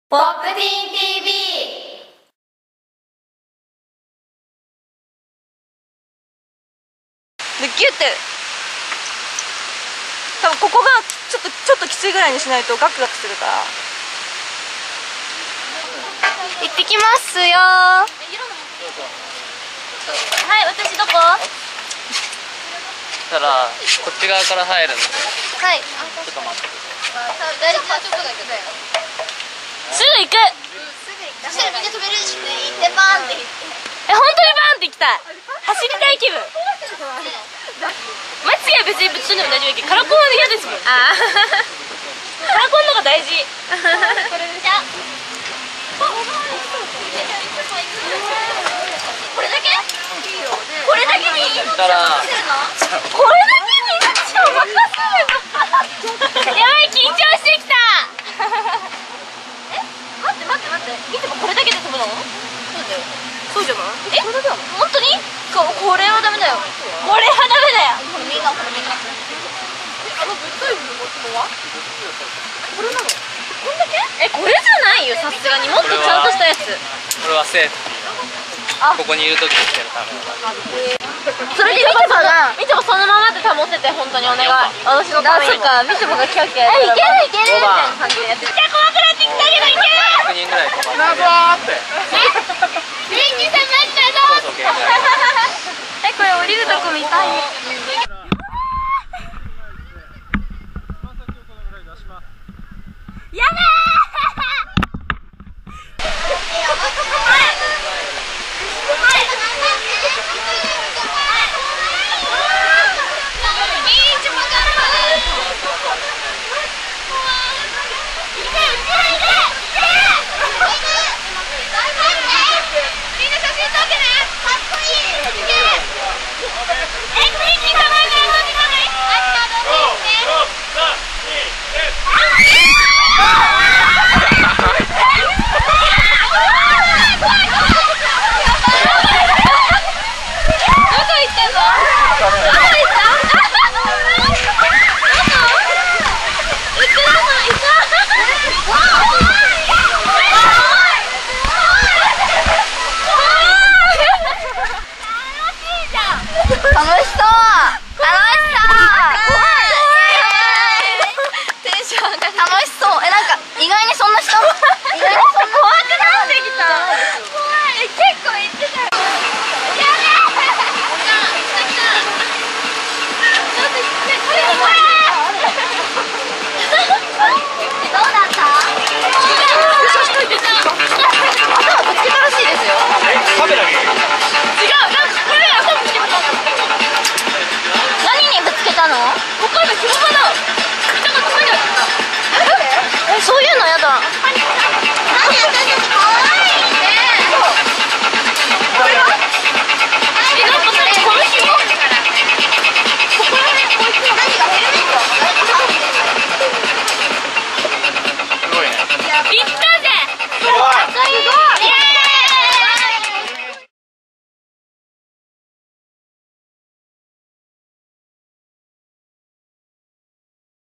ポップティーン TV。 でギュッて多分ここがちょっときついぐらいにしないとガクガクするから。行ってきますよ。はい、私どこ？ たらこっち側から入るので、 はい、 ちょっと待ってくだ大丈夫、ちょっとだけだよ。すぐ行く。そしたらみんな止めるしね。行ってバーンって。本当にバーンって行きたい。走りたい気分。まつげは別にぶっ飛んでも大丈夫だけど、カラコンは嫌ですもん。カラコンの方が大事。これじゃ。これだけ？これだけに？ さい。たらこれだけになっちゃう。やばい、緊張してきた。待って見てもこれだけで飛ぶの？そうだよ。そうじゃない？これだけなの？本当に？これはダメだよ。これはダメだよ。これがぶっとい部分は？これなの？これだけ？これじゃないよ、さすがに。もっとちゃんとしたやつ。 これはセーフティー。ここにいるときにしてるための。 それでみちょそのままで保ってて、本当にお願い。私のために。そっか、みちょがキャッキャやるから。いけるみたいな感じでやってる。じゃあ怖くなってきたけどいける。 100人ぐらい飛ばして元気さん待ったぞ。これ降りるとこ見たい。やだー。そういうのやだ。